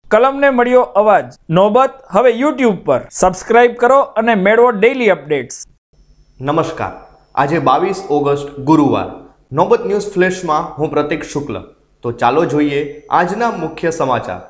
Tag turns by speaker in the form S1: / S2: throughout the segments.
S1: કલમને મળ્યો અવાજ. નોબત હવે YouTube પર. સબસ્ક્રાઇબ કરો અને મેળવો ડેઇલી અપડેટ્સ.
S2: નમસ્કાર. આજે 22 ઓગસ્ટ ગુરુવાર. નોબત ન્યૂઝ ફ્લેશમાં હું પ્રતીક શુક્લ. તો ચાલો જોઈએ આજના મુખ્ય સમાચાર.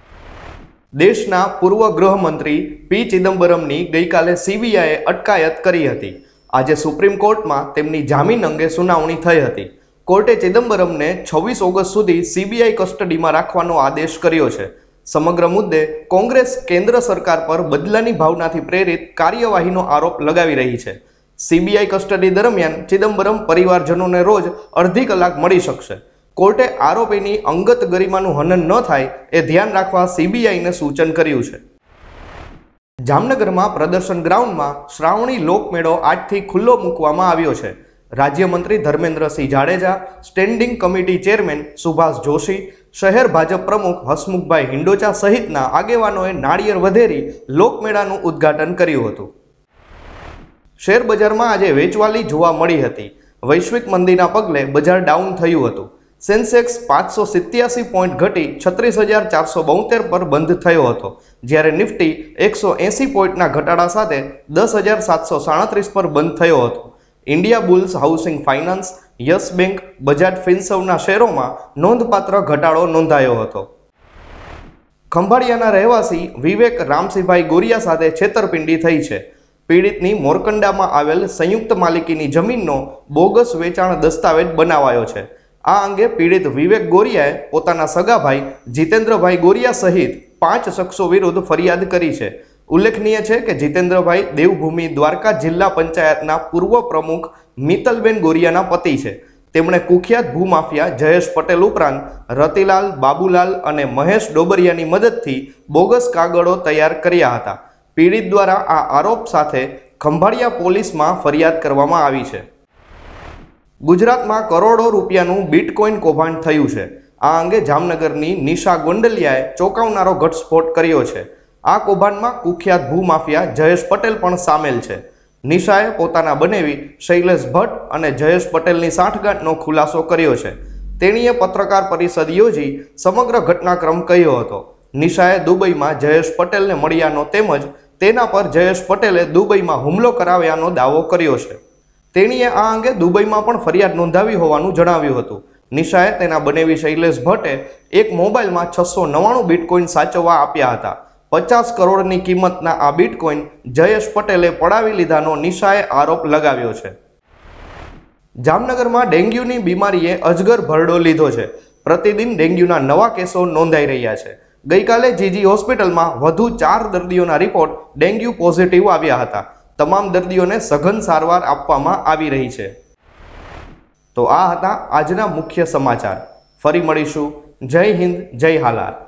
S2: દેશના પૂર્વ ગૃહમંત્રી પી ચિદમ્બરમની ગઈકાલે સીબીઆઈએ અટકાયત કરી હતી. આજે સુપ્રીમ કોર્ટમાં તેમની જામીન અંગે સુનાવણી થઈ હતી. કોર્ટે ચિદમ્બરમને 26 ઓગસ્ટ સુધી સીબીઆઈ કસ્ટડીમાં રાખવાનો આદેશ કર્યો છે. સમગ્ર મુદ્દે કોંગ્રેસ કેન્દ્ર સરકાર પર બદલાની ભાવનાથી પ્રેરિત કાર્યવાહીનો આરોપ લગાવી રહી છે. સીબીઆઈ કસ્ટડી દરમિયાન ચિદમ્બરમ પરિવારજનોને રોજ અડધી કલાક મળી શકશે. કોર્ટે આરોપીની અંગત ગરિમાનું હનન ન થાય એ ધ્યાન રાખવા સીબીઆઈને સૂચન કર્યું છે. જામનગરમાં પ્રદર્શન ગ્રાઉન્ડમાં શ્રાવણી લોકમેળો આજથી ખુલ્લો મૂકવામાં આવ્યો છે. રાજ્યમંત્રી Dharmendrasinh Jadeja, standing committee chairman Subhash Joshi, શહેર ભાજપ પ્રમુખ હસમુખભાઈ હિંડોચા સહિતના આગેવાનોએ નાળિયેર વધેરી લોકમેળાનું ઉદ્ઘાટન કર્યું હતું. શેર બજારમાં આજે વેચવાલી જોવા મળી હતી. વૈશ્વિક મંદીના પગલે બજાર ડાઉન થયું હતું. સેન્સેક્સ 587 પોઈન્ટ ઘટી 36,472 પર બંધ થયો હતો, જ્યારે નિફ્ટી 180 પોઈન્ટના ઘટાડા સાથે 10,737 પર બંધ થયો હતો. Indiabulls housing finance, yes bank, Bajaj ફિનસર્વના શેરોમાં નોંધપાત્ર ઘટાડો નોંધાયો હતો. ખંભાળિયાના રહેવાસી વિવેક રામસિંહભાઈ ગોરિયા સાથે છેતરપિંડી થઈ છે. પીડિતની મોરકંડામાં આવેલ સંયુક્ત માલિકીની જમીનનો બોગસ વેચાણ દસ્તાવેજ બનાવાયો છે. આ અંગે પીડિત વિવેક ગોરિયાએ પોતાના સગાભાઈ જીતેન્દ્રભાઈ ગોરિયા સહિત 5 શખ્સો વિરુદ્ધ ફરિયાદ કરી છે. ઉલ્લેખનીય છે કે જીતેન્દ્રભાઈ દેવભૂમિ દ્વારકા જિલ્લા પંચાયતના પૂર્વ પ્રમુખ મિત્તલબેન ગોરિયાના પતિ છે. તેમણે કુખ્યાત ભૂમાફિયા જયેશ પટેલ ઉપરાંત રતિલાલ, બાબુલાલ અને મહેશ ડોબરિયાની મદદથી બોગસ કાગળો તૈયાર કર્યા હતા. પીડિત દ્વારા આ આરોપ સાથે ખંભાળિયા પોલીસમાં ફરિયાદ કરવામાં આવી છે. ગુજરાતમાં કરોડો રૂપિયાનું બિટકોઇન કૌભાંડ થયું છે. આ અંગે જામનગરની નિશા ગોંડલિયાએ ચોંકાવનારો ઘટસ્ફોટ કર્યો છે. આ કૌભાંડમાં કુખ્યાત ભૂમાફિયા જયેશ પટેલ પણ સામેલ છે. નિશાએ પોતાના બનેવી શૈલેષ ભટ્ટ અને જયેશ પટેલની સાંઠગાંઠનો ખુલાસો કર્યો છે. તેણીએ પત્રકાર પરિષદ યોજી સમગ્ર ઘટનાક્રમ કહ્યો હતો. નિશાએ દુબઈમાં જયેશ પટેલને મળ્યાનો તેમજ તેના પર જયેશ પટેલે દુબઈમાં હુમલો કરાવ્યાનો દાવો કર્યો છે. તેણીએ આ અંગે દુબઈમાં પણ ફરિયાદ નોંધાવી હોવાનું જણાવ્યું હતું. નિશાએ તેના બનેવી શૈલેષ ભટ્ટે એક મોબાઈલમાં 699 બિટકોઇન સાચવવા આપ્યા હતા. 50 કરોડની કિંમતના આ બિટકોઇન જયેશ પટેલે પડાવી લીધાનો નિશાએ આરોપ લગાવ્યો છે. જામનગરમાં ડેન્ગ્યુની બીમારીએ અજગર ભરડો લીધો છે. પ્રતિદિન ડેન્ગ્યુના નવા કેસો નોંધાઈ રહ્યા છે. ગઈકાલે જીજી હોસ્પિટલમાં વધુ 4 દર્દીઓના રિપોર્ટ ડેન્ગ્યુ પોઝિટિવ આવ્યા હતા. તમામ દર્દીઓને સઘન સારવાર આપવામાં આવી રહી છે. તો આ હતા આજના મુખ્ય સમાચાર. ફરી મળીશું. જય હિન્દ, જય હાલાર.